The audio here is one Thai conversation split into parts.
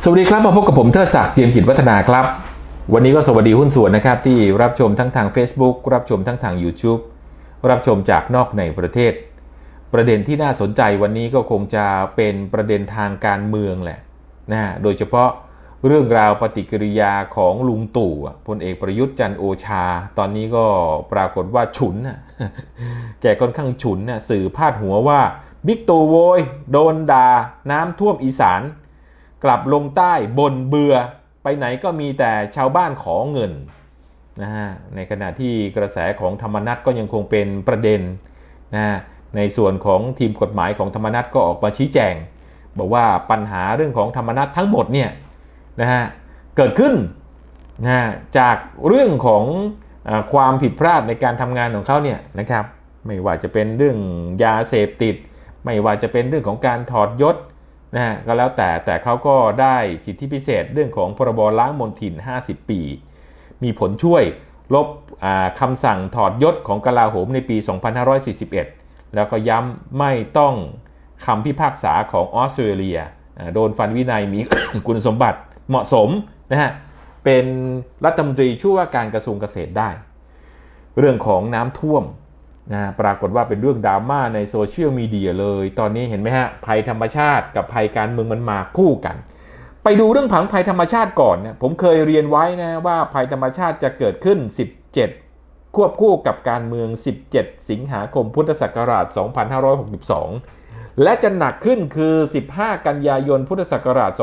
สวัสดีครับมาพบกับผมเทิดศักดิ์เจียมกิจวัฒนาครับวันนี้ก็สวัสดีหุ้นส่วนนะครับที่รับชมทั้งทาง Facebook รับชมทั้งทาง YouTube รับชมจากนอกในประเทศประเด็นที่น่าสนใจวันนี้ก็คงจะเป็นประเด็นทางการเมืองแหละนะโดยเฉพาะเรื่องราวปฏิกิริยาของลุงตู่พลเอกประยุทธ์จันทร์โอชาตอนนี้ก็ปรากฏว่าฉุนแกค่อนข้างฉุนสื่อพาดหัวว่าบิ๊กตู่โวยโดนด่าน้ำท่วมอีสานกลับลงใต้บ่นเบื่อไปไหนก็มีแต่ชาวบ้านขอเงินนะฮะในขณะที่กระแสของธรรมนัสก็ยังคงเป็นประเด็นนะในส่วนของทีมกฎหมายของธรรมนัสก็ออกมาชี้แจงบอกว่าปัญหาเรื่องของธรรมนัสทั้งหมดเนี่ยนะฮะเกิดขึ้นนะจากเรื่องของความผิดพลาดในการทำงานของเขาเนี่ยนะครับไม่ว่าจะเป็นเรื่องยาเสพติดไม่ว่าจะเป็นเรื่องของการถอดยศนะก็แล้วแต่เขาก็ได้สิทธิพิเศษเรื่องของพรบล้างมลทิน50 ปีมีผลช่วยลบคำสั่งถอดยศของกลาโหมในปี 2541 แล้วก็ย้ำไม่ต้องคำพิพากษาของออสเตรเลียโดนฟันวินัยมี คุณสมบัติเหมาะสมนะฮะเป็นรัฐมนตรีช่วยว่าการกระทรวงเกษตรได้เรื่องของน้ำท่วมนะปรากฏว่าเป็นเรื่องดราม่าในโซเชียลมีเดียเลยตอนนี้เห็นไหมฮะภัยธรรมชาติกับภัยการเมืองมันมาคู่กันไปดูเรื่องผังภัยธรรมชาติก่อนนะผมเคยเรียนไว้นะว่าภัยธรรมชาติจะเกิดขึ้น17ควบคู่กับการเมือง17 สิงหาคมพุทธศักราช 2562และจะหนักขึ้นคือ15 กันยายนพุทธศักราช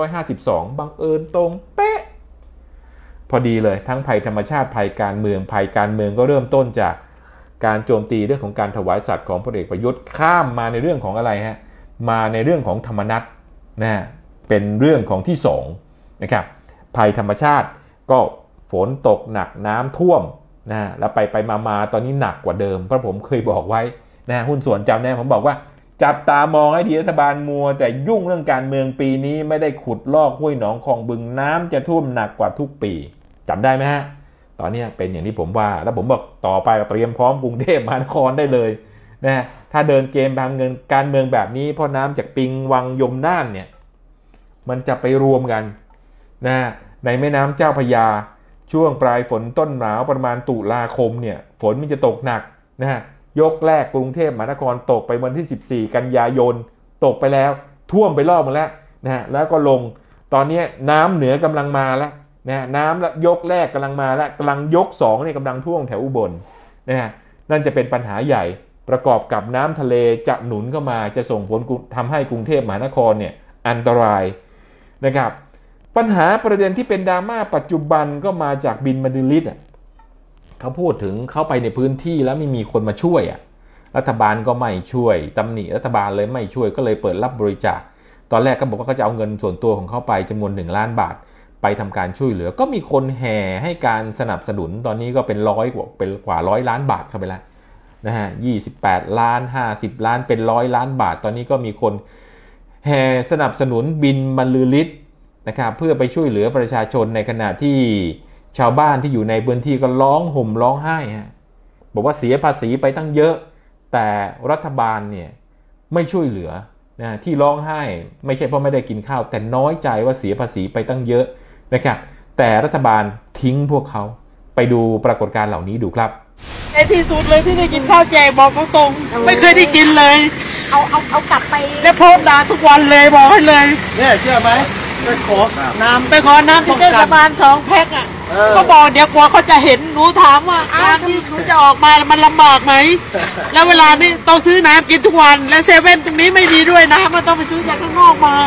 2552บังเอิญตรงเป๊ะพอดีเลยทั้งภัยธรรมชาติภัยการเมืองก็เริ่มต้นจากการโจมตีเรื่องของการถวายสัตว์ของพลเอกประยุทธ์ข้ามมาในเรื่องของอะไรฮะมาในเรื่องของธรรมนัสนะเป็นเรื่องของที่2นะครับภัยธรรมชาติก็ฝนตกหนักน้ำท่วมนะแล้วไปมาตอนนี้หนักกว่าเดิมเพราะผมเคยบอกไว้นะหุ้นส่วนจำแน่ผมบอกว่าจับตามองให้ทีรัฐบาลมัวแต่ยุ่งเรื่องการเมืองปีนี้ไม่ได้ขุดลอกห้วยหนองคลองบึงน้ำจะท่วมหนักกว่าทุกปีจำได้ไหมฮะตอนนี้เป็นอย่างที่ผมว่าแล้วผมบอกต่อไปเตรียมพร้อมกรุงเทพมหานครได้เลยนะถ้าเดินเกมทางเงินการเมืองแบบนี้เพราะน้ำจากปิงวังยมน่านเนี่ยมันจะไปรวมกันนะในแม่น้ำเจ้าพระยาช่วงปลายฝนต้นหนาวประมาณตุลาคมเนี่ยฝนมันจะตกหนักนะยกแรกกรุงเทพมหานครตกไปวันที่14 กันยายนตกไปแล้วท่วมไปรอบหมดแล้วนะแล้วก็ลงตอนนี้น้ำเหนือกำลังมาแล้วนะน้ำยกแรกกำลังมาแล้วกำลังยก2เนี่ยกำลังท่วมแถวอุบลนะนั่นจะเป็นปัญหาใหญ่ประกอบกับน้ำทะเลจะหนุนเข้ามาจะส่งผลทำให้กรุงเทพมหานครเนี่ยอันตรายนะครับปัญหาประเด็นที่เป็นดราม่าปัจจุบันก็มาจากบินบรรลือฤทธิ์เขาพูดถึงเข้าไปในพื้นที่แล้วไม่มีคนมาช่วยรัฐบาลก็ไม่ช่วยตำหนิรัฐบาลเลยไม่ช่วยก็เลยเปิดรับบริจาคตอนแรกก็บอกว่าเขาจะเอาเงินส่วนตัวของเขาไปจำนวน1 ล้านบาทไปทำการช่วยเหลือก็มีคนแห่ให้การสนับสนุนตอนนี้ก็เป็นกว่า100 ล้านบาทเข้าไปแล้วนะฮะ28 ล้าน50 ล้านเป็น100 ล้านบาทตอนนี้ก็มีคนแห่สนับสนุนบินบรรลือฤทธิ์นะครับเพื่อไปช่วยเหลือประชาชนในขณะที่ชาวบ้านที่อยู่ในพื้นที่ก็ร้องห่มร้องไห้บอกว่าเสียภาษีไปตั้งเยอะแต่รัฐบาลเนี่ยไม่ช่วยเหลือนะที่ร้องไห้ไม่ใช่เพราะไม่ได้กินข้าวแต่น้อยใจว่าเสียภาษีไปตั้งเยอะนะครับแต่รัฐบาลทิ้งพวกเขาไปดูปรากฏการณ์เหล่านี้ดูครับในที่สุดเลยที่ได้กินข้าวแจกบอกตรงๆไม่เคยได้กินเลยเอากลับไปแล้วโพสต์ด่าทุกวันเลยบอกให้เลยเนี่ยเชื่อไหมไปขอน้ำที่เทศบาล2 แพ็คก็บอกเดี๋ยวกลัวเขาจะเห็นหนูถามว่าการที่หนูจะออกมามันลำบากไหมแล้วเวลานี้ต้องซื้อน้ำกินทุกวันและเซเว่นตรงนี้ไม่มีด้วยนะมันต้องไปซื้อจากข้างนอกมา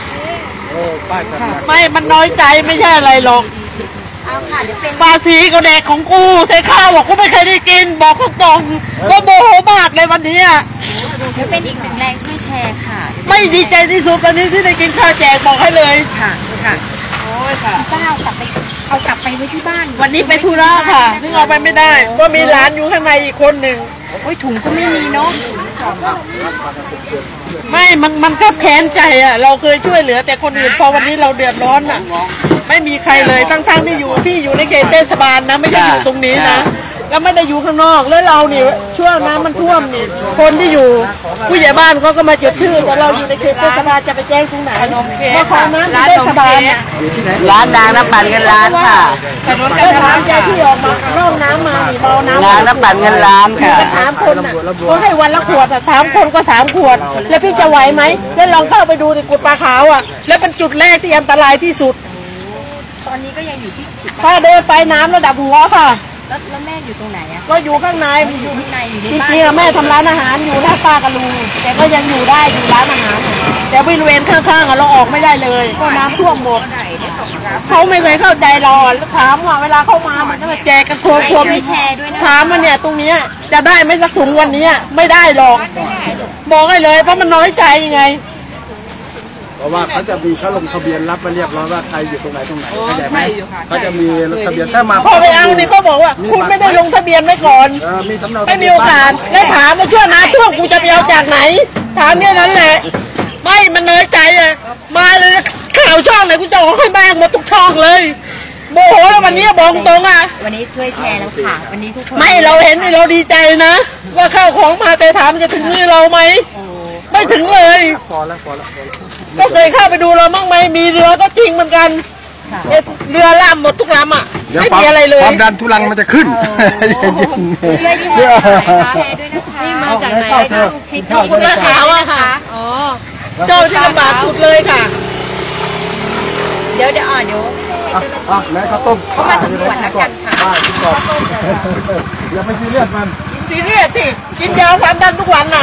ไม่มันน้อยใจไม่ใช่อะไรหรอกภาษีก็แดกของกูแต่ข้าวบอกกูไม่เคยได้กินบอกตรงๆว่าโมโหมากเลยวันนี้จะเป็นอีก1 แรงช่วยแชร์ค่ะไม่ดีใจที่สุดวันนี้ที่ได้กินข้าวแจกบอกให้เลยค่ะโอ้ยค่ะป้าเอากลับไปไว้ที่บ้านวันนี้ไปธุระค่ะนึกเอาไปไม่ได้ก็มีหลานอยู่ข้างในอีกคนหนึ่งโอ้ยถุงก็ไม่มีเนาะไม่มันก็แค้นใจเราเคยช่วยเหลือแต่คนอื่นพอวันนี้เราเดือดร้อนไม่มีใครเลยทั้งที่พี่อยู่ในเขตเทศบาลนะไม่ได้อยู่ตรงนี้นะแล้วไม่ได้อยู่ข้างนอกแล้วเราเนี่ยช่วงน้ำมันท่วมนี่คนที่อยู่ผู้ใหญ่บ้านเขาก็มาจดชื่อแต่เราอยู่ในเขตเทศบาลจะไปแจ้งตรงไหนเพราะของน้ำที่เทศบาลเนี่ยร้านดังน้ำปั่นเงินล้านค่ะก็ถามใจที่ออกมาร่องน้ำมานี่เมาน้ำน้ำปั่นเงินล้านค่ะ3 คนน่ะก็ให้วันละขวด3 คนก็3 ขวดแล้วพี่จะไหวไหมแล้วลองเข้าไปดูในกุดปลาขาวอ่ะแล้วเป็นจุดแรกที่อันตรายที่สุดตอนนี้ก็ยังอยู่ที่ถ้าเดินไปน้ำระดับหัวค่ะแล้วแม่อยู่ตรงไหนอะก็อยู่ข้างในอยู่ข้างในอยู่ในจริงๆแม่ทำร้านอาหารอยู่หน้าป้ากับลุงแต่ก็ยังอยู่ได้อยู่ร้านอาหารแต่บริเวณข้างๆเราออกไม่ได้เลยก็น้ำท่วมหมดเขาไม่เคยเข้าใจเราถามว่าเวลาเข้ามามันจะมาแจกกันโคมถามมันเนี่ยตรงนี้จะได้ไหมสักถุงวันนี้ไม่ได้หรอกบอกให้เลยเพราะมันน้อยใจยังไงเพราะว่าเขาจะมีเขาลงทะเบียนรับมาเรียบร้อยว่าใครอยู่ตรงไหนเข้าใจไหมเขาจะมีทะเบียนถ้ามาพอไปเอานี่เขาบอกว่าคุณไม่ได้ลงทะเบียนไว้ก่อนมีสำเนาไม่มีโอกาสแล้วถามว่าช่วงน้ำท่วมกูจะไปเอาจากไหนถามเนี่ยนั้นแหละไม่มันน้อยใจเลยมาเลยข่าวช่องไหนกูจะออกให้แม่งหมดทุกช่องเลยโมโหแล้ววันนี้บอกตรงวันนี้ช่วยแชร์แล้วค่ะวันนี้ทุกคนไม่เราเห็นเราดีใจนะว่าข้าวของมาแต่ถามจะถึงมือเราไหมไม่ถึงเลยพอแล้วก็เคยเข้าไปดูเราบ้างไหมมีเรือก็จริงเหมือนกันเรือล่ำหมดทุกลำอ่ะไม่มีอะไรเลยความดันทุลังมันจะขึ้นช่วยด้วยมาจากไหนคุณมาขาวอะค่ะอ๋อเจ้าที่ลำบากสุดเลยค่ะเดี๋ยวแล้วข้าวต้มเขามาสำรวจนะกันค่ะอย่าไปซีเรียสมันซีเรียสสิกินยาความดันทุกวันน่ะ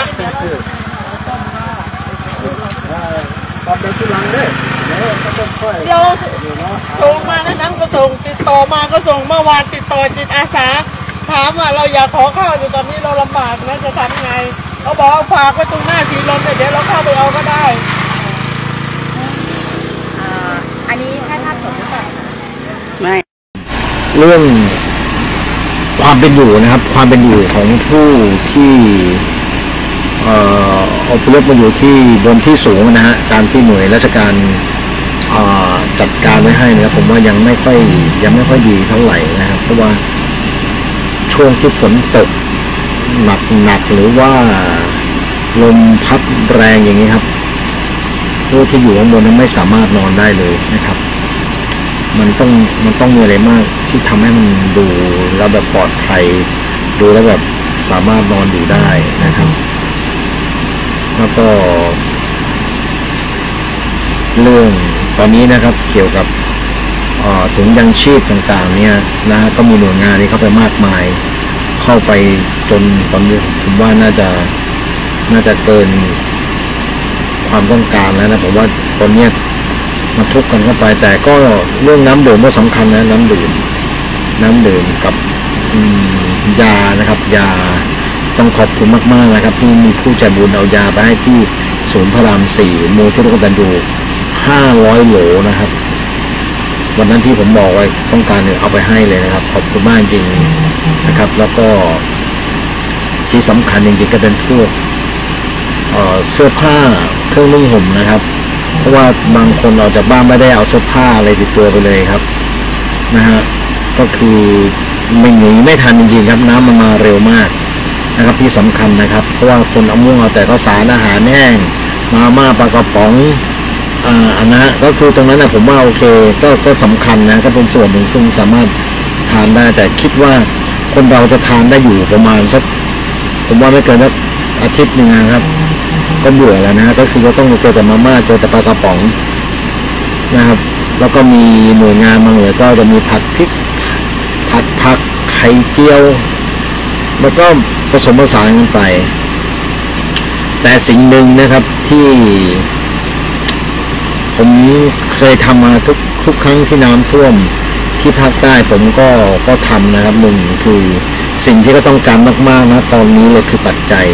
ความดันทุลังด้วยเราส่งมาแล้วนั้นก็ส่งติดต่อมาก็ส่งเมื่อวานติดต่อจิตอาสาถามว่าเราอยากขอข้าวอยู่ตอนนี้เราลำบากนะจะทำไงเขาบอกฝากไว้ตรงหน้าสีลมเดี๋ยวเราเข้าไปเอาก็ได้อันนี้แค่ภาพสดหรือเปล่าไม่เรื่องความเป็นอยู่นะครับความเป็นอยู่ของผู้ที่อพยพมาอยู่ที่บนที่สูงนะฮะการที่หน่วยราชการจัดการไว้ให้นะครับผมว่ายังไม่ค่อยดีเท่าไหร่นะครับเพราะว่าช่วงที่ฝนตกหนักหรือว่าลมพัดแรงอย่างนี้ครับผู้ที่อยู่ข้างบนนั้นไม่สามารถนอนได้เลยนะครับมันต้องมีอะไรมากที่ทำให้มันดูแล้วแบบปลอดภัยดูแล้วแบบสามารถนอนอยู่ได้นะครับแล้วก็เรื่องตอนนี้นะครับเกี่ยวกับถุงยังชีพต่างๆเนี่ยนะก็มีหน่วยงานที่เข้าไปมากมายเข้าไปจนตอนนี้ผมว่าน่าจะเกินความต้องการแล้วนะผมว่าตอนนี้มาทุกกันเข้าไปแต่ก็เรื่องน้ำดื่มก็สำคัญนะน้ำดื่มกับยานะครับยาต้องขอบคุณมากๆนะครับที่มีผู้ใจบุญเอายาไปให้ที่ศูนย์พระราม 4มูลที่ร่วมกันอยู่500 โหลนะครับวันนั้นที่ผมบอกไว้ต้องการเนี่ยเอาไปให้เลยนะครับขอบคุณมากจริงนะครับแล้วก็ที่สำคัญจริงๆก็เป็นพวกเสื้อผ้าเครื่องนุ่งห่มนะครับเพราะว่าบางคนออกจากบ้านไม่ได้เอาเสื้อผ้าอะไรติดตัวไปเลยครับนะฮะก็คือไม่ทันจริงๆครับน้ำมันมาเร็วมากนะครับที่สำคัญนะครับเพราะว่าคนเอามุ่งเอาแต่ข้าวสารอาหารแห้งมาม่าปลากระป๋องอันนั้นก็คือตรงนั้นนะผมว่าโอเคก็สำคัญนะก็เป็นส่วนหนึ่งซึ่งสามารถทานได้แต่คิดว่าคนเราจะทานได้อยู่ประมาณสักผมว่าไม่เกินสักอาทิตย์นึงนะครับก็เบื่อแล้วนะก็คือเราต้องเจอแต่มาม่าเจอแต่ปลากระป๋องนะครับแล้วก็มีหน่วยงานบางหน่วยก็จะมีผัดพริกผัดผักไข่เจียวแล้วก็ผสมผสานกันไปแต่สิ่งหนึ่งนะครับที่ผมเคยทำมาทุกครั้งที่น้ำท่วมที่ภาคใต้ผมก็ทำนะครับหนึ่งคือสิ่งที่ก็ต้องการมากๆนะตอนนี้เลยคือปัจจัย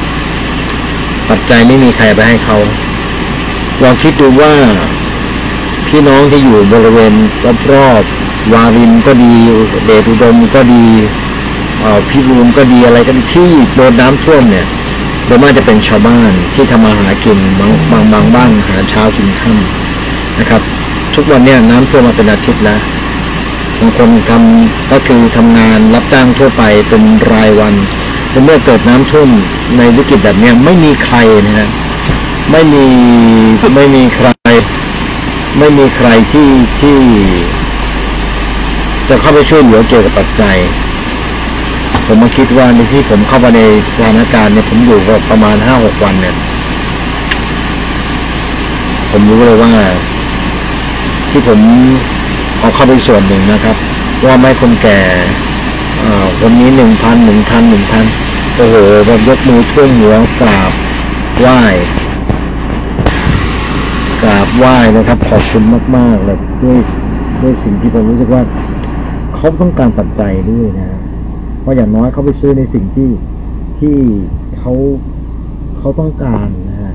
ไม่มีใครไปให้เขาลองคิดดูว่าพี่น้องที่อยู่บริเวณรอบๆวารินก็ดีเดชอุดมก็ดีพิบูลก็ดีอะไรก็ดีที่โดนน้ำท่วมเนี่ยโดยมากจะเป็นชาวบ้านที่ทำมาหากินบางบ้านหาเช้ากินค่ำนะครับทุกวันเนี่ยน้ำท่วมมาเป็นอาทิตย์แล้วบางคนทำก็คือทำงานรับจ้างทั่วไปเป็นรายวันเมื่อเกิดน้ำท่วมในวิกฤตแบบนี้ไม่มีใครนะฮะไม่มีใครที่จะเข้าไปช่วยเหลือเกี่ยวกับปัจจัยผมมาคิดว่าในที่ผมเข้ามาในสถานการณ์เนี่ยผมอยู่ก็ประมาณ 5-6 วันเนี่ยผมรู้เลยว่าที่ผมเอาเข้าไปส่วนหนึ่งนะครับว่าไม่คนแก่วันนี้1,000โอ้โหแบบยกมือท่วมหัวกราบไหว้นะครับขอบคุณมากๆเลยด้วยสิ่งที่ผมรู้สึกว่าเขาต้องการปัจจัยด้วยนะเพราะอย่างน้อยเขาไปซื้อในสิ่งที่เขาต้องการนะฮะ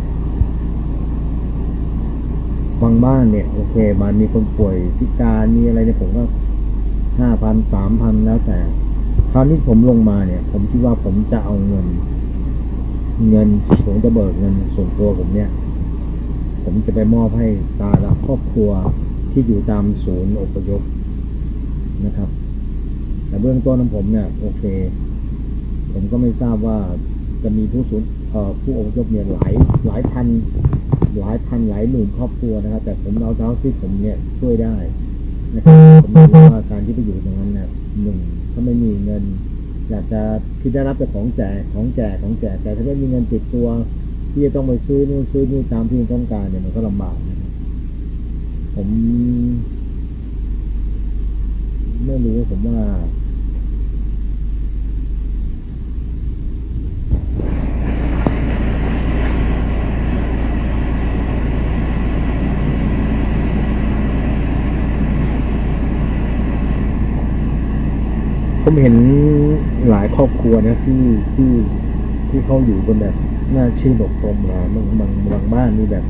บางบ้านเนี่ยโอเคมันมีคนป่วยพิการมีอะไรเนี่ยผมก็5,000 3,000แล้วแต่คราวนี้ผมลงมาเนี่ยผมคิดว่าผมจะเอาเงินผมจะเบิกเงินส่วนตัวผมเนี่ยผมจะไปมอบให้ตาละครอบครัวที่อยู่ตามศูนย์อพยพนะครับแต่เบื้องต้นของผมเนี่ยโอเคผมก็ไม่ทราบว่าจะมีผู้อพยพเนี่ยหลายพันหลายหมื่นครอบครัวนะครับแต่ผมเอาเท่าที่ผมเนี่ยช่วยได้นะครับผมรู้ว่าการที่ไปอยู่ตรงนั้นเนี่ยถ้าไม่มีเงินอยากจะคิดได้รับแต่ของแจกแต่ถ้าไม่มีเงินติดตัวที่จะต้องไปซื้อนู่นตามที่ต้องการเนี่ยมันก็ลำบากนะครับผมไม่รู้ผมว่าผมเห็นหลายครอบครัวนะที่เขาอยู่กันแบบน่าชื่นอกชมนะบางบ้านนี่แบบ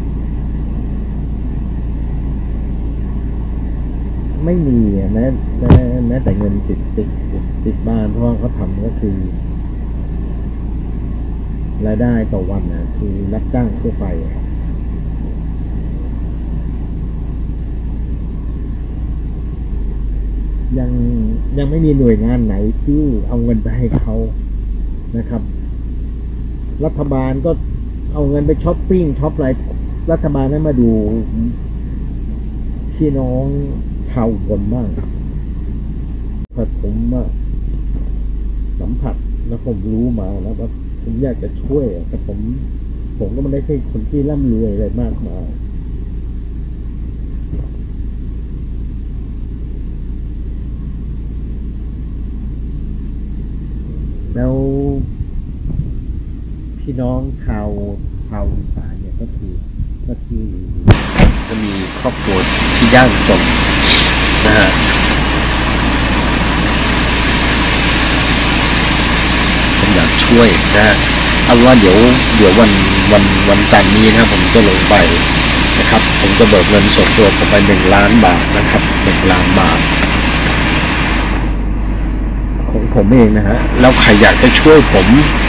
ไม่มีแม้แต่เงินติดบ้านเพราะเขาทำก็คือรายได้ต่อวันนะคือรับจ้างทั่วไปยังไม่มีหน่วยงานไหนที่เอาเงินไปให้เขานะครับรัฐบาลก็เอาเงินไปช้อปปิ้งช็อปอะไรรัฐบาลนั้นมาดูพี่น้องชาวอุบลบ้างแต่ผมสัมผัสและผมรู้มาแล้วว่าผมอยากจะช่วยแต่ผมก็ไม่ได้ใช่คนที่ร่ำรวยอะไรมากมายแล้วพี่น้องชาวอีสานเนี่ยก็คือจะมีครอบครัวที่ยากจนนะฮะผมอยากช่วยนะฮะเอาว่าเดี๋ยววันจันทร์นี้นะครับผมจะลงไปนะครับผมจะเบิกเงินส่วนตัวผมไป1 ล้านบาทนะครับ1 ล้านบาทของผมเองนะฮะแล้วใครอยากจะช่วยผม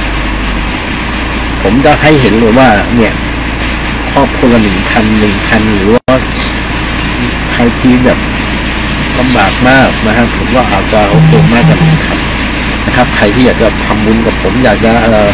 จะให้เห็นเลยว่าเนี่ยครอบครัว1,000หรือว่าใครที่แบบลำบากมากนะครับผมว่าอาจจะโอเคมากกว่านี้ครับนะครับใครที่อยากจะทำบุญกับผมอยากจะ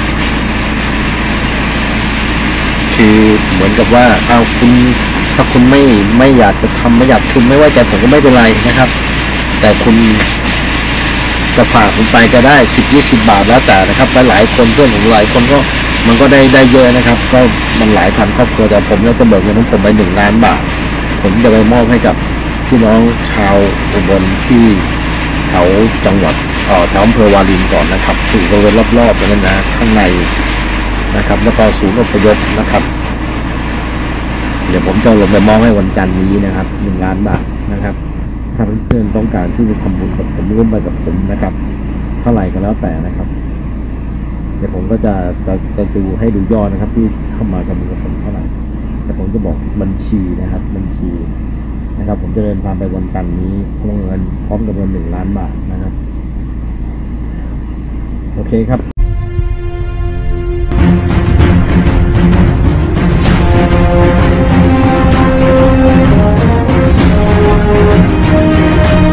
คือเหมือนกับว่าถ้าคุณไม่อยากจะทำไม่อยากทุนไม่ไว้ใจผมก็ไม่เป็นไรนะครับแต่คุณจะฝากผมไปก็ได้10-20 บาทแล้วแต่นะครับหลายคนเพื่อนผมหลายคนก็มันก็ได้เยอะนะครับก็มันหลายพันครอบครัวแต่ผมจะเบิกเงินของผมไป1 ล้านบาทผมจะไปมอบให้กับพี่น้องชาวอุบลที่แถวจังหวัดแถวอำเภอวารินก่อนนะครับถึงบริเวณรอบๆนั้นนะข้างในนะครับแล้วก็ศูนย์อพยพนะครับเดี๋ยวผมจะลงไปมอบให้วันจันทร์นี้นะครับ1 ล้านบาทนะครับถ้าเพื่อนๆต้องการที่จะทำบุญกับผมร่วมไปกับผมนะครับเท่าไหร่ก็แล้วแต่นะครับเดี๋ยวผมก็จะดูให้ดูยอดนะครับที่เข้ามาทำบุญกับผมเท่าไหร่แต่ผมจะบอกบัญชีนะครับบัญชีนะครับผมจะเดินทางไปวันจันทร์นี้พร้อมกับเงิน1 ล้านบาทนะครับโอเคครับ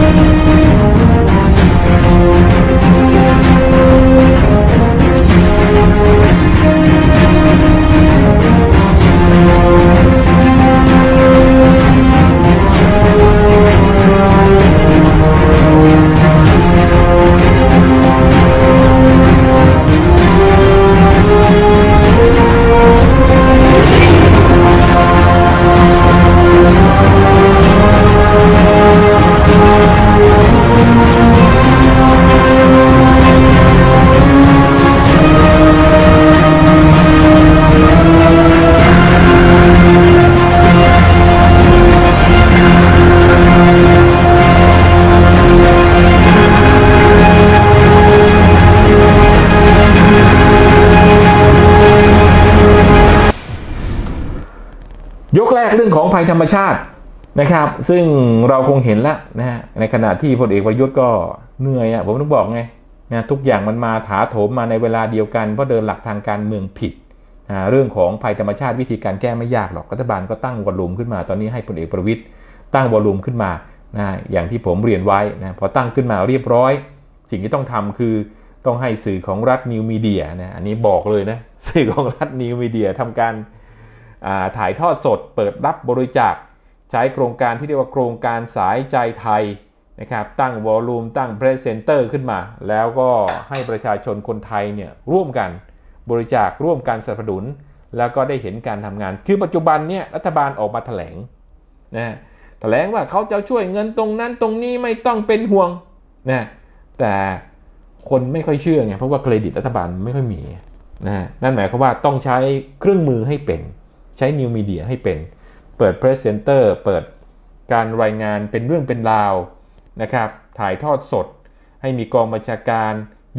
ยกแรกเรื่องของภัยธรรมชาตินะครับซึ่งเราคงเห็นแล้วนะฮะในขณะที่พลเอกประยุทธ์ก็เหนื่อยผมต้องบอกไงนะทุกอย่างมันมาถาโถมมาในเวลาเดียวกันเพราะเดินหลักทางการเมืองผิดเรื่องของภัยธรรมชาติวิธีการแก้ไม่ยากหรอกรัฐบาลก็ตั้งวอลลุ่มขึ้นมาตอนนี้ให้พลเอกประวิตรตั้งวอลลุ่มขึ้นมานะอย่างที่ผมเรียนไว้นะพอตั้งขึ้นมาเรียบร้อยสิ่งที่ต้องทำคือต้องให้สื่อของรัฐนิวมีเดียนะอันนี้บอกเลยนะสื่อของรัฐนิวมีเดียทำการถ่ายทอดสดเปิดรับบริจาคใช้โครงการที่เรียกว่าโครงการสายใจไทยนะครับตั้งวอลลุ่มตั้งเพรสเซนเตอร์ขึ้นมาแล้วก็ให้ประชาชนคนไทยเนี่ยร่วมกันบริจาคร่วมกันสนับสนุนแล้วก็ได้เห็นการทำงานคือปัจจุบันเนี่ยรัฐบาลออกมาแถลงนะแถลงว่าเขาจะช่วยเงินตรงนั้นตรงนี้ไม่ต้องเป็นห่วงนะแต่คนไม่ค่อยเชื่อไงเพราะว่าเครดิตรัฐบาลไม่ค่อยมีนะนั่นหมายความว่าต้องใช้เครื่องมือให้เป็นใช้นิวมีเดียให้เป็นเปิดเพรสเซนเตอร์เปิดการรายงานเป็นเรื่องเป็นราวนะครับถ่ายทอดสดให้มีกองบัญชาการ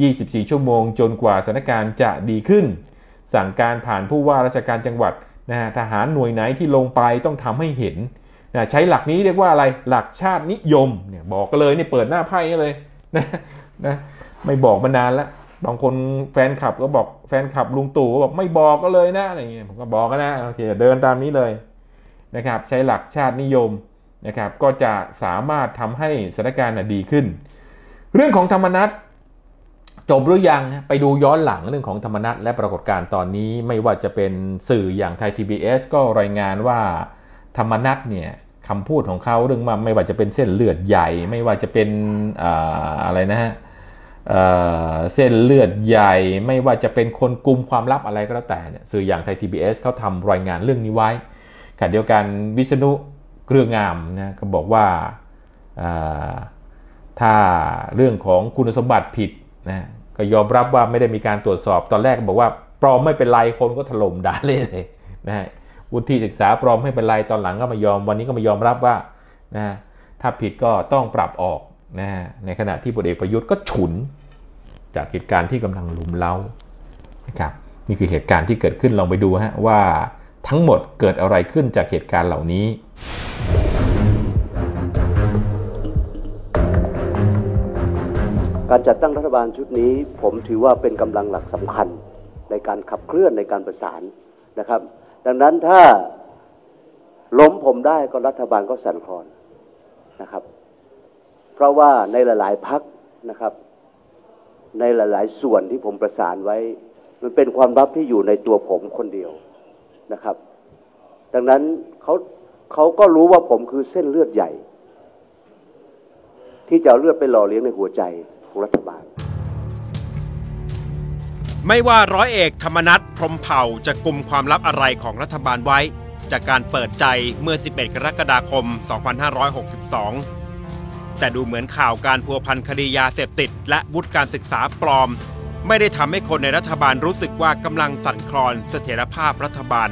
24ชั่วโมงจนกว่าสถานการณ์จะดีขึ้นสั่งการผ่านผู้ว่าราชการจังหวัดนะทหารหน่วยไหนที่ลงไปต้องทำให้เห็นนะใช้หลักนี้เรียกว่าอะไรหลักชาตินิยมเนี่ยบอกกันเลยนี่เปิดหน้าไพ่เลยนะไม่บอกมานานแล้วบางคนแฟนคลับก็บอกแฟนคลับลุงตู่ก็บอกไม่บอกก็เลยนะอะไรเงี้ยผมก็บอกกันนะโอเคเดินตามนี้เลยนะครับใช้หลักชาตินิยมนะครับก็จะสามารถทำให้สถานการณ์ดีขึ้นเรื่องของธรรมนัสจบหรือยังไปดูย้อนหลังเรื่องของธรรมนัสและปรากฏการณ์ตอนนี้ไม่ว่าจะเป็นสื่ออย่างไทย TBS ก็รายงานว่าธรรมนัสเนี่ยคำพูดของเขาเรื่องไม่ว่าจะเป็นเส้นเลือดใหญ่ไม่ว่าจะเป็นอะไรนะฮะเส้นเลือดใหญ่ไม่ว่าจะเป็นคนกุมความลับอะไรก็แล้วแต่เนี่ยสื่ออย่างไทย TBS เขาทำรายงานเรื่องนี้ไว้ขณะเดียวกันวิษณุเครืองามนะก็บอกว่าถ้าเรื่องของคุณสมบัติผิดนะก็ยอมรับว่าไม่ได้มีการตรวจสอบตอนแรกบอกว่าปลอมไม่เป็นไรคนก็ถล่มด่าเลยนะฮะวุฒิศึกษาปลอมไม่เป็นไรตอนหลังก็มายอมวันนี้ก็มายอมรับว่านะถ้าผิดก็ต้องปรับออกนะในขณะที่พลเอกประยุทธ์ก็ฉุนจากเหตุการณ์ที่กำลังลุมเล้านะครับนี่คือเหตุการณ์ที่เกิดขึ้นลองไปดูฮะว่าทั้งหมดเกิดอะไรขึ้นจากเหตุการณ์เหล่านี้การจัดตั้งรัฐบาลชุดนี้ผมถือว่าเป็นกำลังหลักสำคัญในการขับเคลื่อนในการประสานนะครับดังนั้นถ้าล้มผมได้ก็รัฐบาลก็สั่นคลอนนะครับเพราะว่าในหลายๆพรรคนะครับในหลายๆส่วนที่ผมประสานไว้มันเป็นความลับที่อยู่ในตัวผมคนเดียวนะครับดังนั้นเขาก็รู้ว่าผมคือเส้นเลือดใหญ่ที่จะเอาเลือดไปหล่อเลี้ยงในหัวใจของรัฐบาลไม่ว่าร้อยเอกธรรมนัส พรหมเผ่าจะกุมความลับอะไรของรัฐบาลไว้จากการเปิดใจเมื่อ 11 กรกฎาคม 2562 แต่ดูเหมือนข่าวการพัวพันคดียาเสพติดและวุฒิการศึกษาปลอมไม่ได้ทำให้คนในรัฐบาลรู้สึกว่ากำลังสั่นคลอนเสถียรภาพรัฐบาล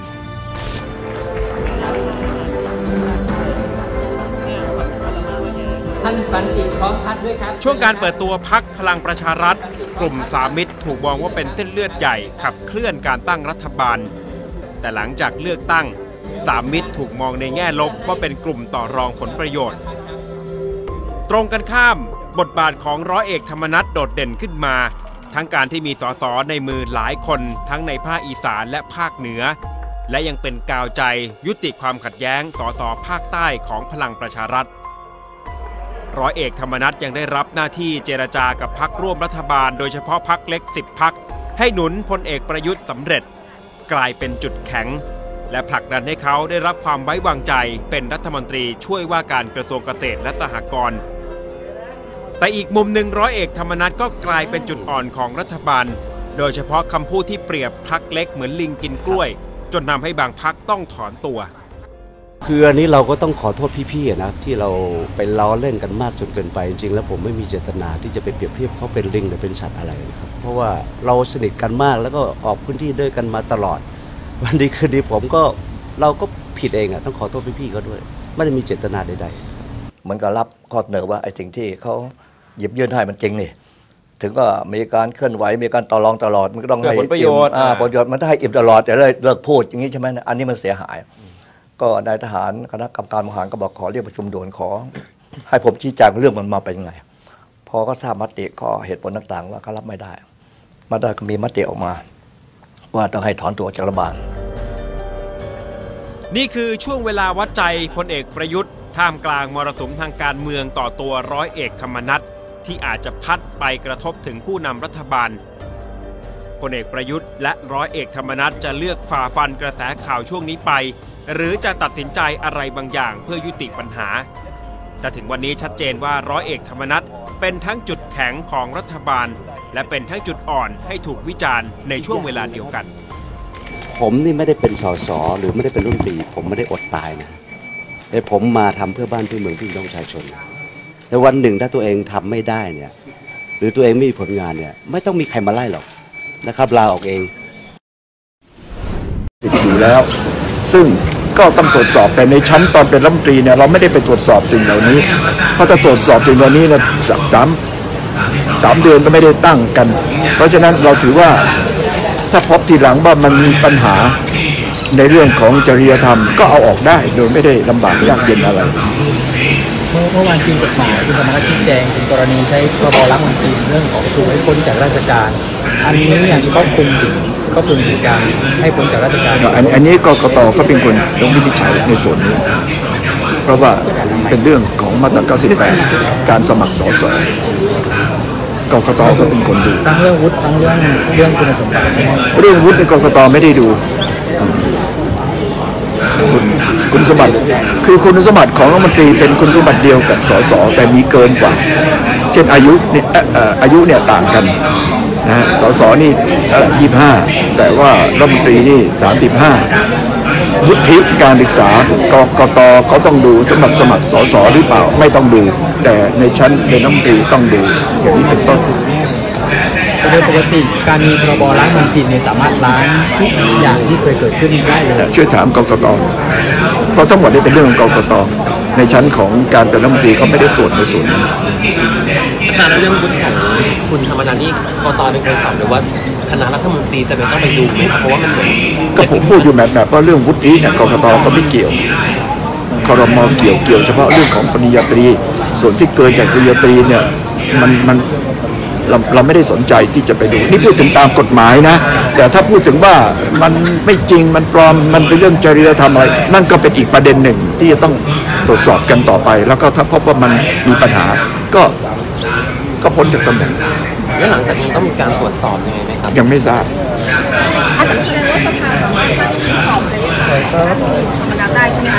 ท่านสันติพร้อมพัฒน์ด้วยครับช่วงการเปิดตัวพรรคพลังประชารัฐกลุ่มสามมิตรถูกมองว่าเป็นเส้นเลือดใหญ่ขับเคลื่อนการตั้งรัฐบาลแต่หลังจากเลือกตั้งสามมิตรถูกมองในแง่ลบว่าเป็นกลุ่มต่อรองผลประโยชน์ตรงกันข้ามบทบาทของร้อยเอกธรรมนัสโดดเด่นขึ้นมาทั้งการที่มีส.ส.ในมือหลายคนทั้งในภาคอีสานและภาคเหนือและยังเป็นกาวใจยุติความขัดแย้งส.ส.ภาคใต้ของพลังประชารัฐร้อยเอกธรรมนัสยังได้รับหน้าที่เจรจากับพรรคร่วมรัฐบาลโดยเฉพาะพรรคเล็ก10 พรรคให้หนุนพลเอกประยุทธ์สำเร็จกลายเป็นจุดแข็งและผลักดันให้เขาได้รับความไว้วางใจเป็นรัฐมนตรีช่วยว่าการกระทรวงเกษตรและสหกรณ์แต่อีกมุมหนึ่งร้อยเอกธรรมนัสก็กลายเป็นจุดอ่อนของรัฐบาลโดยเฉพาะคำพูดที่เปรียบพรรคเล็กเหมือนลิงกินกล้วยจนทำให้บางพรรคต้องถอนตัวคืออันนี้เราก็ต้องขอโทษพี่ๆนะที่เราไปล้อเล่นกันมากจนเกินไปจริงๆแล้วผมไม่มีเจตนาที่จะไปเปรียบเทียบเขาเป็นลิงหรือเป็นสัตว์อะไรนะครับเพราะว่าเราสนิทกันมากแล้วก็ออกพื้นที่ด้วยกันมาตลอดวันดีคืนดีเราก็ผิดเองอ่ะต้องขอโทษพี่ๆเขาด้วยไม่ได้มีเจตนาใดๆเหมือนกับรับข้อเสนอว่าไอ้สิ่งที่เขาหยิบยื่นให้มันจริงนี่ถึงก็มีการเคลื่อนไหวมีการต่อรองตลอดมันก็ต้องให้ผลประโยชน์มันถ้าให้อิ่มตลอดแต่เลิกพูดอย่างนี้ใช่ไหมอันนี้มันเสียหายก็นายทหารคณะกรรมการบริหารก็บอกขอเรียกประชุมด่วนขอ ให้ผมชี้แจงเรื่องมันมาเป็นยังไงพอก็ทราบมติก็เหตุผลต่างๆว่าเขารับไม่ได้ก็มีมติออกมาว่าต้องให้ถอนตัวจากรัฐบาลนี่คือช่วงเวลาวัดใจพลเอกประยุทธ์ท่ามกลางมรสุมทางการเมืองต่อตัวร้อยเอกธรรมนัสที่อาจจะพัดไปกระทบถึงผู้นำรัฐบาลพลเอกประยุทธ์และร้อยเอกธรรมนัสจะเลือกฝ่าฟันกระแสข่าวช่วงนี้ไปหรือจะตัดสินใจอะไรบางอย่างเพื่อยุติปัญหาแต่ถึงวันนี้ชัดเจนว่าร้อยเอกธรรมนัสเป็นทั้งจุดแข็งของรัฐบาลและเป็นทั้งจุดอ่อนให้ถูกวิจารณ์ในช่วงเวลาเดียวกันผมนี่ไม่ได้เป็นสสหรือไม่ได้เป็นรุ่นปีผมไม่ได้อดตายนะแต่ผมมาทำเพื่อบ้านเพื่อเมืองเพื่อพี่น้องประชาชนแต่วันหนึ่งถ้าตัวเองทำไม่ได้เนี่ยหรือตัวเองไม่มีผลงานเนี่ยไม่ต้องมีใครมาไล่หรอกนะครับลาออกเองอยู่แล้วซึ่งก็ต้องตรวจสอบแต่ในชั้นตอนเป็นรัฐมนตรีเนี่ยเราไม่ได้ไปตรวจสอบสิ่งเหล่านี้เพราะถ้าตรวจสอบสิ่งเหล่านี้เนี่ย3 เดือนก็ไม่ได้ตั้งกันเพราะฉะนั้นเราถือว่าถ้าพบทีหลังว่ามันมีปัญหาในเรื่องของจริยธรรมก็เอาออกได้โดยไม่ได้ลำบากยากเย็นอะไรเมื่อวานทีมกฎหมายคุณธรรมนัสชี้แจงถึงกรณีใช้พรบล้างบางทีเรื่องของถูกให้พ้นจากราชการอันนี้อย่างที่ครอบคลุมถึงการให้พ้นจากราชการอันนี้กกต.ก็เป็นคนลงวินิจฉัยในส่วนนี้เพราะว่าเป็นเรื่องของมาตรา98การสมัครสสกกต.ก็เป็นคนดูทั้งเรื่องวุฒิทั้งเรื่องคุณสมบัติเรื่องวุฒิในกกต.ไม่ได้ดูคุณสมบัติคือคุณสมบัติของรัฐมนตรีเป็นคุณสมบัติเดียวกับสสแต่มีเกินกว่าเช่นอายุเนี่ยต่างกันนะสสนี่25แต่ว่ารัฐมนตรีนี่35วุฒิการศึกษากกต.เขาต้องดูสำหรับสมัครสสหรือเปล่าไม่ต้องดูแต่ในชั้นเป็นรัฐมนตรีต้องดูอย่างนี้เป็นต้นโดยปกติการมีพรบล้างมันผิดเนี่ยสามารถล้างทุกอย่างที่เคยเกิดขึ้นได้เลยช่วยถามกกต.เพราะทั้งหมดนี้เป็นเรื่องของกกต.ในชั้นของการเป็นรัฐมนตรีเขาไม่ได้ตรวจในส่วนนั้นอาจารย์เรื่องวุฒิของคุณธรรมนัสนี่กกต.เป็นคนสอบหรือว่าคณะรัฐมนตรีจะต้องไปดูไหมครับเพราะว่ามันเหมือนก็ผมพูดอยู่แบบว่าเรื่องวุฒิเนี่ยกกต.ก็ไม่เกี่ยวครม.เกี่ยวเฉพาะเรื่องของปริญญาตรีส่วนที่เกินจากปริญญาตรีเนี่ยมันเราไม่ได้สนใจที่จะไปดูนี่พูดถึงตามกฎหมายนะแต่ถ้าพูดถึงว่ามันไม่จริงมันปลอมมันเป็นเรื่องจริยธรรมอะไรนั่นก็เป็นอีกประเด็นหนึ่งที่จะต้องตรวจสอบกันต่อไปแล้วก็ถ้าพบว่ามันมีปัญหาก็พ้นจากตำแหน่งแล้วหลังจากนี้ต้องมีการตรวจสอบยังไงไหมครับยังไม่ทราบอาจารย์แสดงว่าสภาสามารถจะตรวจสอบได้ธรรมนัสได้ใช่ไหม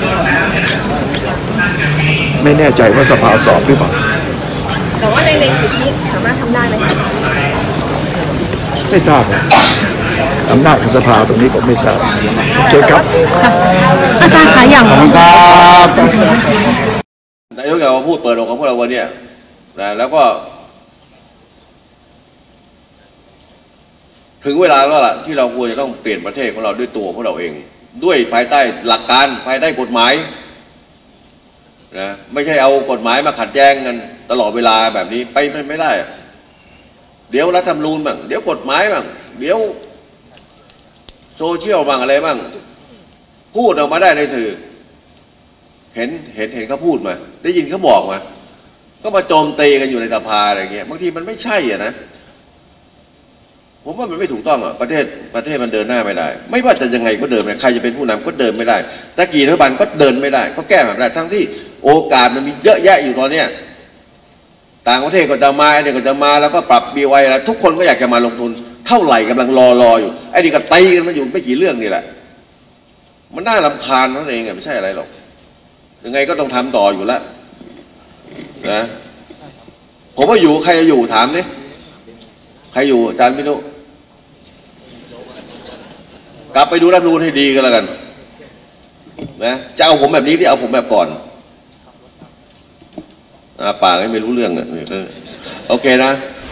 ไม่แน่ใจว่าสภาสอบหรือเปล่าแต่ว่าในสิทธิสามารถทำได้ไหมคะไม่ทราบอำนาจของสภาตรงนี้ผมไม่ทราบโอเคครับอาจารย์คะอย่างครับนายกอยากมาพูดเปิดอกของพวกเราวันนี้นะแล้วก็ถึงเวลาแล้วล่ะที่เราควรจะต้องเปลี่ยนประเทศของเราด้วยตัวของเราเองด้วยภายใต้หลักการภายใต้กฎหมายนะไม่ใช่เอากฎหมายมาขัดแย้งกันตลอดเวลาแบบนี้ไปไม่ได้เดี๋ยวรัฐธรรมนูญบ้างเดี๋ยวกฎหมายบ้างเดี๋ยวโซเชียลบ้างอะไรบ้างพูดออกมาได้ในสื่อเห็นเขาพูดมาได้ยินเขาบอกมาก็มาโจมตีกันอยู่ในสภาอะไรเงี้ยบางทีมันไม่ใช่อ่ะนะผมว่ามันไม่ถูกต้องอ่ะประเทศมันเดินหน้าไม่ได้ไม่ว่าจะยังไงก็เดินไม่ได้ใครจะเป็นผู้นำก็เดินไม่ได้ตะกี้รัฐบาลก็เดินไม่ได้ก็แก้แบบได้ทั้งที่โอกาสมันมีเยอะแยะอยู่ตอนเนี้ยต่างประเทศก็จะมาไอ้นี่ก็จะมาแล้วก็ปรับ BOI อะไรทุกคนก็อยากจะมาลงทุนเท่าไหร่กำลังรออยู่ไอ้นี่ก็ตีกันมาอยู่ไม่กี่เรื่องนี่แหละมันน่ารำคาญนั่นเองไม่ใช่อะไรหรอกยังไงก็ต้องทำต่ออยู่แล้วนะผมว่าอยู่ใครจะอยู่ถามนี่ใครอยู่อาจารย์พินุกลับไปดูรัฐธรรมนูญให้ดีกันแล้วกันนะจะเอาผมแบบนี้ที่เอาผมแบบก่อนปากไม่รู้เรื่องอ่ะโอเคนะ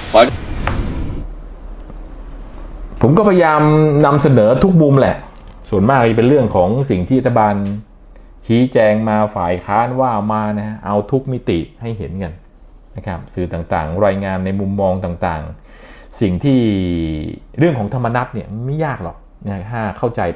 ผมก็พยายามนำเสนอทุกมุมแหละส่วนมากจะเป็นเรื่องของสิ่งที่รัฐบาลชี้แจงมาฝ่ายค้านว่ามานะเอาทุกมิติให้เห็นกันนะครับสื่อต่างๆรายงานในมุมมองต่างๆสิ่งที่เรื่องของธรรมนัสเนี่ยไม่ยากหรอกนะถ้าเข้าใจเป็น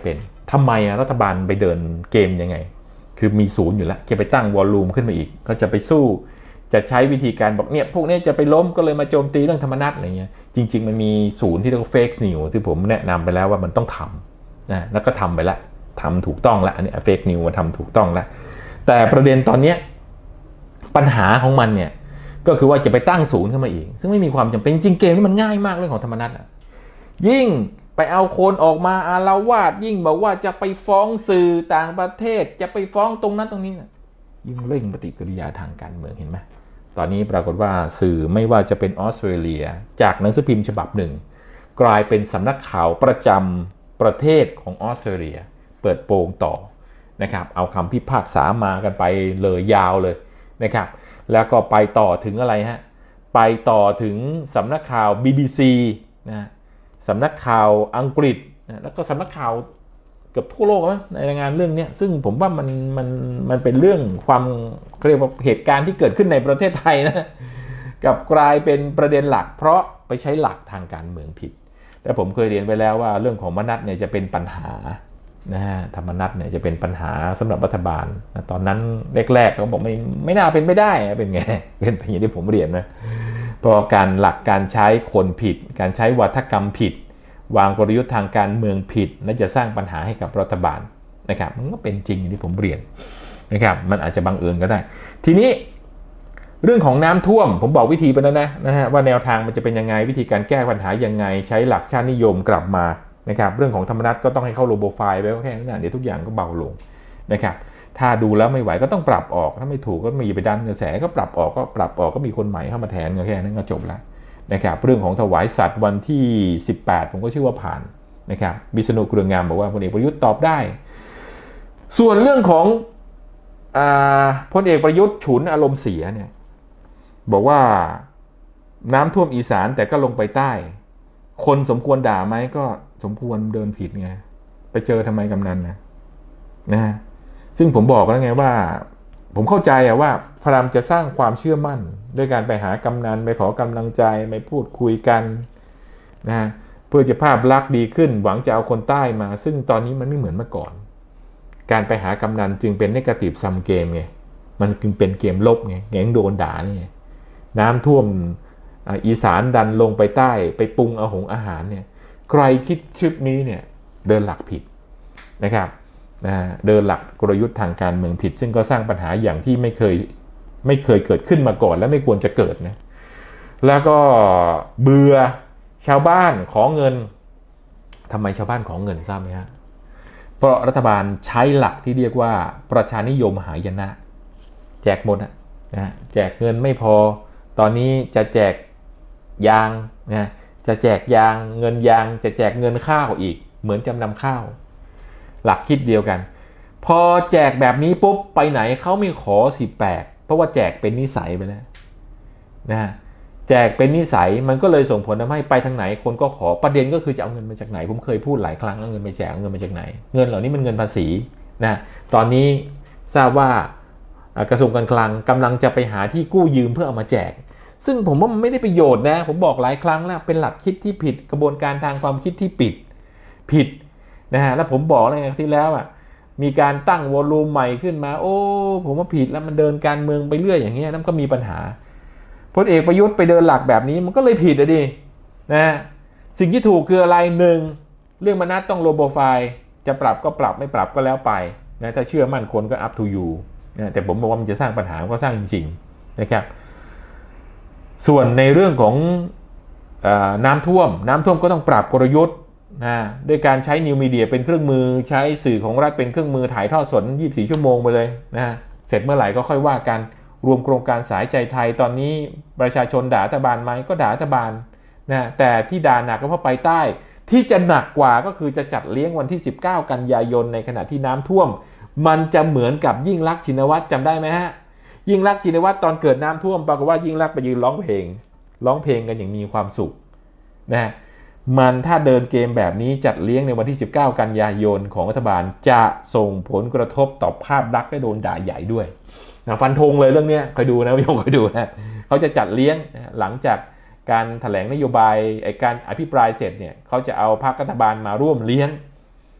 ทำไมรัฐบาลไปเดินเกมยังไงคือมีศูนย์อยู่แล้วจะไปตั้งวอลลุ่มขึ้นมาอีกก็จะไปสู้จะใช้วิธีการบอกเนี่ยพวกนี้จะไปล้มก็เลยมาโจมตีเรื่องธรรมนัสอะไรเงี้ยจริงๆมันมีศูนย์ที่เรียกว่า fake news ที่ผมแนะนำไปแล้วว่ามันต้องทำนะแล้วก็ทำไปแล้วทำถูกต้องแล้วอันนี้ fake news มาทำถูกต้องแล้วแต่ประเด็นตอนนี้ปัญหาของมันเนี่ยก็คือว่าจะไปตั้งศูนย์ขึ้นมาอีกซึ่งไม่มีความจำเป็นจริงๆเกมนี้มันง่ายมากเรื่องของธรรมนัสยิ่งไปเอาคนออกมาอาละวาดยิ่งบอกว่าจะไปฟ้องสื่อต่างประเทศจะไปฟ้องตรงนั้นตรงนี้นะยิ่งเร่งปฏิกิริยาทางการเมืองเห็นไหมตอนนี้ปรากฏว่าสื่อไม่ว่าจะเป็นออสเตรเลียจากหนังสือพิมพ์ฉบับหนึ่งกลายเป็นสำนักข่าวประจำประเทศของออสเตรเลียเปิดโปงต่อนะครับเอาคำพิพากษามากันไปเลยยาวเลยนะครับแล้วก็ไปต่อถึงอะไรฮะไปต่อถึงสำนักข่าว BBC นะสำนักข่าวอังกฤษนะแล้วก็สำนักข่าวเกือบทั่วโลกนะในรายงานเรื่องนี้ซึ่งผมว่ามันเป็นเรื่องความเรียกว่าเหตุการณ์ที่เกิดขึ้นในประเทศไทยนะกับกลายเป็นประเด็นหลักเพราะไปใช้หลักทางการเมืองผิดแต่ผมเคยเรียนไปแล้วว่าเรื่องของมนัสเนี่ยจะเป็นปัญหานะฮะธรรมนัสเนี่ยจะเป็นปัญหาสำหรับรัฐบาลนะตอนนั้นแรกๆเขาบอกไม่น่าเป็นไม่ได้เป็นไงเป็นอย่างที่ผมเรียนนะเพราะการหลักการใช้คนผิดการใช้วาทกรรมผิดวางกลยุทธ์ทางการเมืองผิดและจะสร้างปัญหาให้กับรัฐบาลนะครับมันก็เป็นจริงอย่างที่ผมเรียนนะครับมันอาจจะบังเอิญก็ได้ทีนี้เรื่องของน้ำท่วมผมบอกวิธีไปแล้วนะฮะว่าแนวทางมันจะเป็นยังไงวิธีการแก้ปัญหายังไงใช้หลักชาตินิยมกลับมานะครับเรื่องของธรรมนัสก็ต้องให้เข้าโลโบไฟล์ไปก็แค่นั้นเดี๋ยวทุกอย่างก็เบาลงนะครับถ้าดูแล้วไม่ไหวก็ต้องปรับออกถ้าไม่ถูกก็มีไปดันกระแสก็ปรับออกก็มีคนใหม่เข้ามาแทนก็แค่นั้นก็จบแล้วนะครับเรื่องของถวายสัตว์วันที่18ผมก็เชื่อว่าผ่านนะครับวิษณุเครืองามบอกว่าพลเอกประยุทธ์ตอบได้ส่วนเรื่องของพลเอกประยุทธ์ฉุนอารมณ์เสียเนี่ยบอกว่าน้ำท่วมอีสานแต่ก็ลงไปใต้คนสมควรด่าไหมก็สมควรเดินผิดไงไปเจอทำไมกำนันนะซึ่งผมบอกแล้วไงว่าผมเข้าใจว่าพยายามจะสร้างความเชื่อมั่นด้วยการไปหากำนันไปขอกำลังใจไปพูดคุยกันนะเพื่อจะภาพลักษณ์ดีขึ้นหวังจะเอาคนใต้มาซึ่งตอนนี้มันไม่เหมือนเมื่อก่อนการไปหากำนันจึงเป็นเนกาทีฟซัมเกมไงมันจึงเป็นเกมลบไงแง่งโดนด่านี่น้ำท่วมอีสานดันลงไปใต้ไปปรุงอาหารเนี่ยใครคิดทริปนี้เนี่ยเดินหลักผิดนะครับเดินหลักกลยุทธ์ทางการเมืองผิดซึ่งก็สร้างปัญหาอย่างที่ไม่เคยเกิดขึ้นมาก่อนและไม่ควรจะเกิดนะแล้วก็เบื่อชาวบ้านขอเงินทำไมชาวบ้านขอเงินทราบไหมฮะเพราะรัฐบาลใช้หลักที่เรียกว่าประชานิยมหายนะแจกหมดนะแจกเงินไม่พอตอนนี้จะแจกยางนะจะแจกยางเงินยางจะแจกเงินข้าวอีกเหมือนจำนำข้าวหลักคิดเดียวกันพอแจกแบบนี้ปุ๊บไปไหนเขาไม่ขอสิแปลกเพราะว่าแจกเป็นนิสัยไปแล้วนะแจกเป็นนิสัยมันก็เลยส่งผลทำให้ไปทางไหนคนก็ขอประเด็นก็คือจะเอาเงินมาจากไหนผมเคยพูดหลายครั้งเอาเงินไปแจกเอาเงินมาจากไหนเงินเหล่านี้มันเงินภาษีนะตอนนี้ทราบว่ากระทรวงการคลังกำลังจะไปหาที่กู้ยืมเพื่อเอามาแจกซึ่งผมว่ามันไม่ได้ประโยชน์นะผมบอกหลายครั้งแล้วเป็นหลักคิดที่ผิดกระบวนการทางความคิดที่ผิดนะฮะแล้วผมบอกอะไรที่แล้วมีการตั้งวอลลุ่มใหม่ขึ้นมาโอ้ผมว่าผิดแล้วมันเดินการเมืองไปเรื่อยอย่างเงี้ยนั่นก็มีปัญหาพลเอกประยุทธ์ไปเดินหลักแบบนี้มันก็เลยผิดดินะสิ่งที่ถูกคืออะไรหนึ่งเรื่องมนัสต้องโลโบไฟล์จะปรับก็ปรับไม่ปรับก็แล้วไปนะถ้าเชื่อมั่นคนก็ up to you นะแต่ผมบอกว่ามันจะสร้างปัญหาก็สร้างจริงๆนะครับส่วนในเรื่องของน้ำท่วมก็ต้องปรับกลยุทธ์ด้วยการใช้นิวมีเดียเป็นเครื่องมือใช้สื่อของรัฐเป็นเครื่องมือถ่ายทอดสด24ชั่วโมงไปเลยเสร็จเมื่อไหร่ก็ค่อยว่ากันรวมโครงการสายใจไทยตอนนี้ประชาชนด่ารัฐบาลไหมก็ด่ารัฐบาลแต่ที่ด่าหนักก็เพราะไปใต้ที่จะหนักกว่าก็คือจะจัดเลี้ยงวันที่19กันยายนในขณะที่น้ำท่วมมันจะเหมือนกับยิ่งลักษณ์ชินวัตรจำได้ไหมฮะยิ่งลักษณ์ชินวัตรตอนเกิดน้ำท่วมปรากฏว่ายิ่งลักษณ์ไปยืนร้องเพลงกันอย่างมีความสุขนะมันถ้าเดินเกมแบบนี้จัดเลี้ยงในวันที่19กันยายนของรัฐบาลจะส่งผลกระทบต่อภาพลักษณ์และโดนด่าใหญ่ด้วยฟันธงเลยเรื่องนี้คอยดูนะพี่คอยดูนะเขาจะจัดเลี้ยงหลังจากการแถลงนโยบายการอภิปรายเสร็จเนี่ยเขาจะเอาพรรครัฐบาลมาร่วมเลี้ยง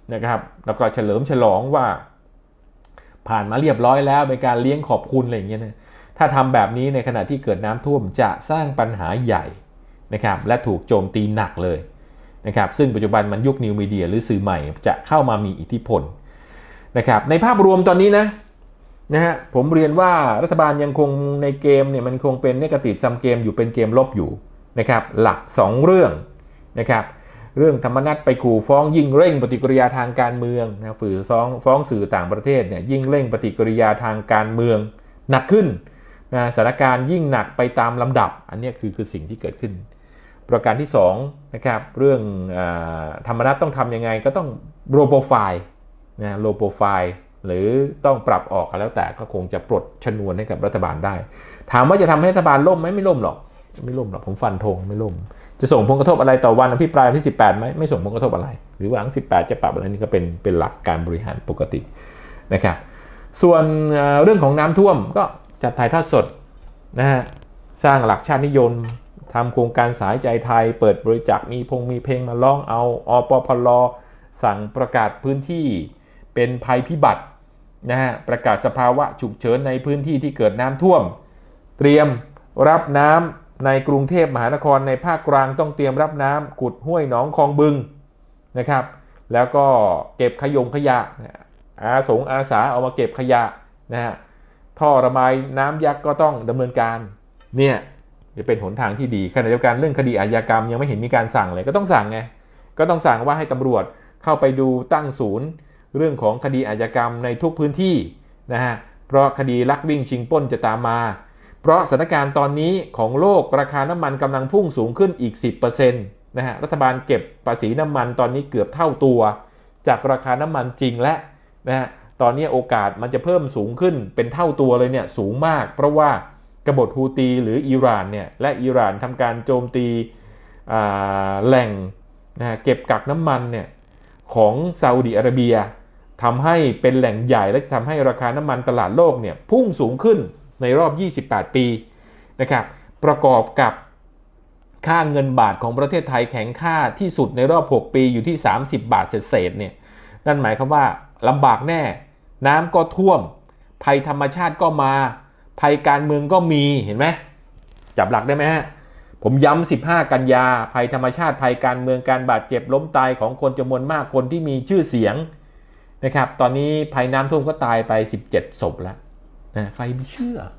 นะครับแล้วก็เฉลิมฉลองว่าผ่านมาเรียบร้อยแล้วเป็นการเลี้ยงขอบคุณอะไรอย่างเงี้ยนะถ้าทำแบบนี้ในขณะที่เกิดน้ำท่วมจะสร้างปัญหาใหญ่นะครับและถูกโจมตีหนักเลยนะครับซึ่งปัจจุบันมันยุคนิวมีเดียหรือสื่อใหม่จะเข้ามามีอิทธิพลนะครับในภาพรวมตอนนี้นะฮะผมเรียนว่ารัฐบาลยังคงในเกมเนี่ยมันคงเป็นเนกาทีฟซัมเกมอยู่เป็นเกมลบอยู่นะครับหลัก2เรื่องนะครับเรื่องธรรมนัสไปขู่ฟ้องยิ่งเร่งปฏิกิริยาทางการเมืองนะฝืนฟ้องสื่อต่างประเทศเนี่ยยิ่งเร่งปฏิกิริยาทางการเมืองหนักขึ้นนะสถานการณ์ยิ่งหนักไปตามลำดับอันนี้คือสิ่งที่เกิดขึ้นประการที่2นะครับเรื่องธรรมนัสต้องทำยังไงก็ต้องโลโปรไฟล์นะโลโปรไฟล์หรือต้องปรับออกแล้วแต่ก็คงจะปลดชนวนให้กับรัฐบาลได้ถามว่าจะทำให้รัฐบาลล่มไหมไม่ล่มหรอกผมฟันธงไม่ล่มจะส่งผลกระทบอะไรต่อวันอภิปรายวันที่18ไหมไม่ส่งผลกระทบอะไรหรือว่าหลัง18จะปรับอะไรนี่ก็เป็นหลักการบริหารปกตินะครับส่วนเรื่องของน้ำท่วมก็จัดถ่ายทอดสดนะฮะสร้างหลักชาตินิยมทำโครงการสายใจไทยเปิดบริจาคมีเพลงมาร้องเอาอปพลสั่งประกาศพื้นที่เป็นภัยพิบัตินะฮะประกาศสภาวะฉุกเฉินในพื้นที่ที่เกิดน้ำท่วมเตรียมรับน้ำในกรุงเทพมหานครในภาคกลางต้องเตรียมรับน้ำขุดห้วยหนองคลองบึงนะครับแล้วก็เก็บขยะอาสาเอามาเก็บขยะนะฮะท่อระบายน้ำยักษ์ก็ต้องดำเนินการเนี่ยจะเป็นหนทางที่ดีขณะเดียวกันเรื่องคดีอาชญากรรมยังไม่เห็นมีการสั่งเลยก็ต้องสั่งไงก็ต้องสั่งว่าให้ตำรวจเข้าไปดูตั้งศูนย์เรื่องของคดีอาชญากรรมในทุกพื้นที่นะฮะเพราะคดีลักวิ่งชิงปล้นจะตามมาเพราะสถานการณ์ตอนนี้ของโลกราคาน้ำมันกำลังพุ่งสูงขึ้นอีก 10% นะฮะรัฐบาลเก็บภาษีน้ำมันตอนนี้เกือบเท่าตัวจากราคาน้ำมันจริงและนะฮะตอนนี้โอกาสมันจะเพิ่มสูงขึ้นเป็นเท่าตัวเลยเนี่ยสูงมากเพราะว่ากบฏฮูตีหรืออิหร่านเนี่ยและอิหร่านทำการโจมตีแหล่งนะฮะเก็บกักน้ำมันเนี่ยของซาอุดิอาระเบียทำให้เป็นแหล่งใหญ่และทำให้ราคาน้ำมันตลาดโลกเนี่ยพุ่งสูงขึ้นในรอบ28ปีนะครับประกอบกับค่าเงินบาทของประเทศไทยแข็งค่าที่สุดในรอบ6ปีอยู่ที่30 บาทเศษเนี่ยนั่นหมายความว่าลำบากแน่น้ำก็ท่วมภัยธรรมชาติก็มาภัยการเมืองก็มีเห็นไหมจับหลักได้ไหมฮะผมย้ำ15 กันยาภัยธรรมชาติภัยการเมืองการบาดเจ็บล้มตายของคนจำนวนมากคนที่มีชื่อเสียงนะครับตอนนี้ภัยน้ำท่วมก็ตายไป17 ศพแล้วนะใครไม่เชื่อ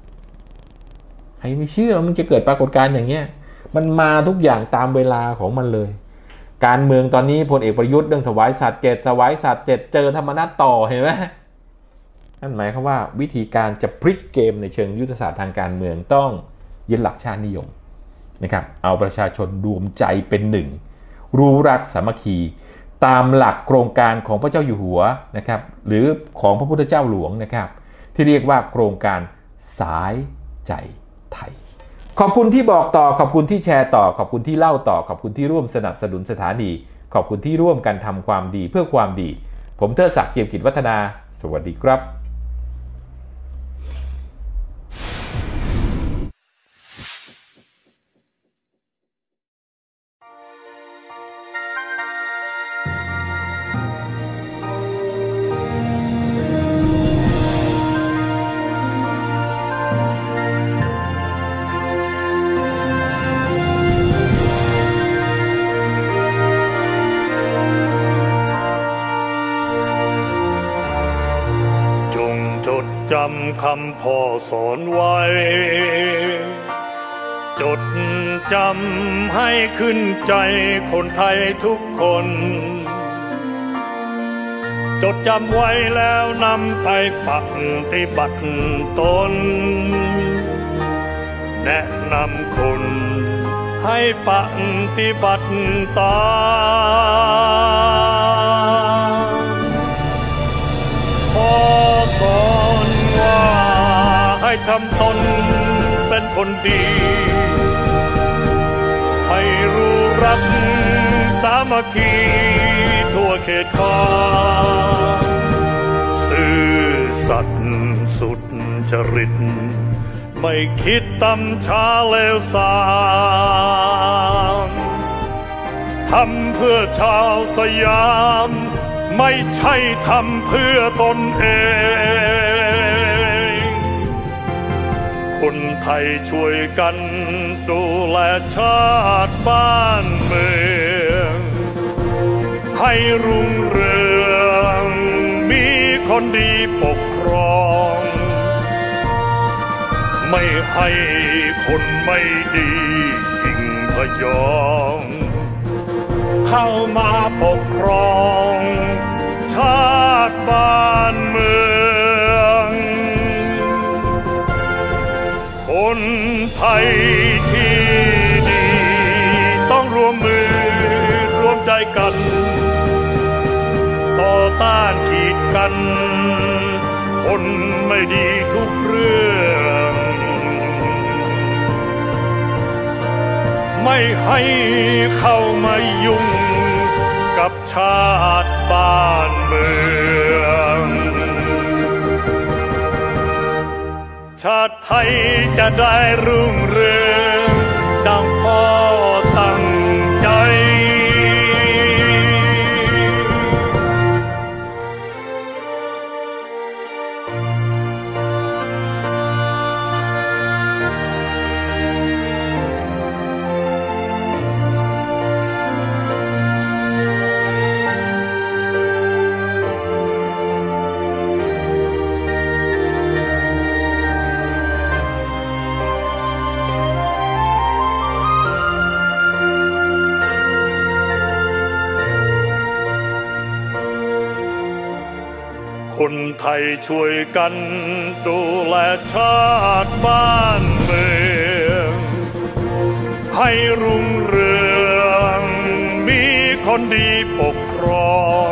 มันจะเกิดปรากฏการณ์อย่างเงี้ยมันมาทุกอย่างตามเวลาของมันเลยการเมืองตอนนี้พลเอกประยุทธ์เรื่องถวายสัตว์7เจอธรรมนัสต่อเห็นไหมนั่นหมายความว่าวิธีการจะพลิกเกมในเชิงยุทธศาสตร์ทางการเมืองต้องยึดหลักชาตินิยมนะครับเอาประชาชนรวมใจเป็นหนึ่งรู้รักสามัคคีตามหลักโครงการของพระเจ้าอยู่หัวนะครับหรือของพระพุทธเจ้าหลวงนะครับที่เรียกว่าโครงการสายใจไทยขอบคุณที่บอกต่อขอบคุณที่แชร์ต่อขอบคุณที่เล่าต่อขอบคุณที่ร่วมสนับสนุนสถานีขอบคุณที่ร่วมกันทำความดีเพื่อความดีผมเทิดศักดิ์ เจียมกิจวัฒนาสวัสดีครับจำคำพ่อสอนไว้จดจำให้ขึ้นใจคนไทยทุกคนจดจำไว้แล้วนำไปปฏิบัติตนแนะนำคนให้ปฏิบัติตามพ่อสอนให้ทำตนเป็นคนดีให้รู้รักสามัคคีทั่วเขตขอบซื่อสัตย์สุจริตไม่คิดตำช้าเลวทรามทำเพื่อชาวสยามไม่ใช่ทำเพื่อตนเอง คนไทยช่วยกันดูแลชาติบ้านเมืองให้รุ่งเรืองมีคนดีปกครองไม่ให้คนไม่ดียิ่งพยองเข้ามาปกครองชาติบ้านเมืองคนไทยที่ดีต้องร่วมมือร่วมใจกันต่อต้านกีดกันคนไม่ดีทุกเรื่องไม่ให้เข้ามายุ่งกับชาติบ้านเมืองชาติไทยจะได้รุ่งเรืองดังพ่อตั้งใจคนไทยช่วยกันดูแลชาติบ้านเมืองให้รุ่งเรืองมีคนดีปกครอง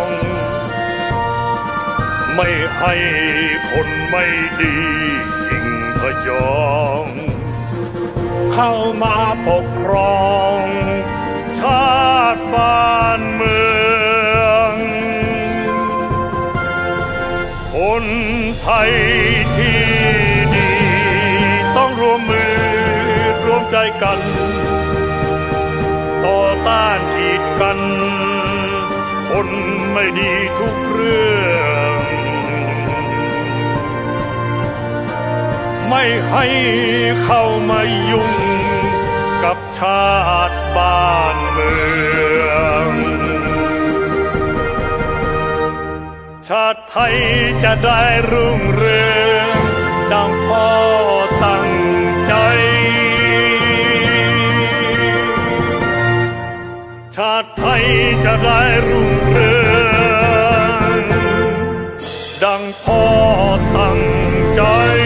ไม่ให้คนไม่ดียิ่งพยองเข้ามาปกครองชาติบ้านเมืองคนไทยที่ดีต้องร่วมมือร่วมใจกันต่อต้านกีดกันคนไม่ดีทุกเรื่องไม่ให้เข้ามายุ่งกับชาติบ้านเมืองชาติไทยจะได้รุ่งเรืองดังพ่อตั้งใจชาติไทยจะได้รุ่งเรืองดังพ่อตั้งใจ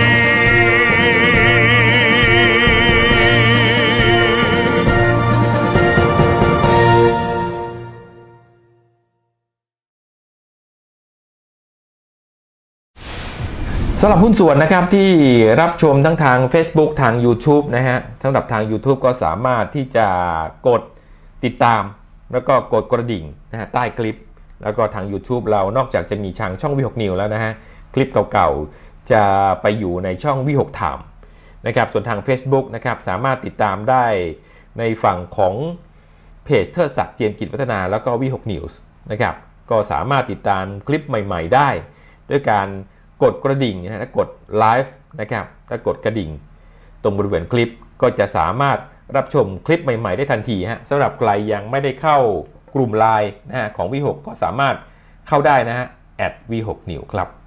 สำหรับหุ้นส่วนนะครับที่รับชมทั้งทาง Facebook ทาง YouTube นะฮะสำหรับทาง YouTube ก็สามารถที่จะกดติดตามแล้วก็กดกระดิ่งนะฮะใต้คลิปแล้วก็ทาง YouTube เรานอกจากจะมีช่องวิหกนิวแล้วนะฮะคลิปเก่าๆจะไปอยู่ในช่องวิหกไทม์นะครับส่วนทาง Facebook นะครับสามารถติดตามได้ในฝั่งของเพจเทิดศักดิ์เจียมกิจวัฒนาแล้วก็วิหกนิวส์นะครับก็สามารถติดตามคลิปใหม่ๆได้ด้วยการกดกระดิ่งนะฮะถ้ากดไลฟ์นะครับถ้ากดกระดิ่งตรงบริเวณคลิปก็จะสามารถรับชมคลิปใหม่ๆได้ทันทีฮะสำหรับใครยังไม่ได้เข้ากลุ่มไลน์นะฮะของวิหกก็สามารถเข้าได้นะฮะ@วิหกนิวครับ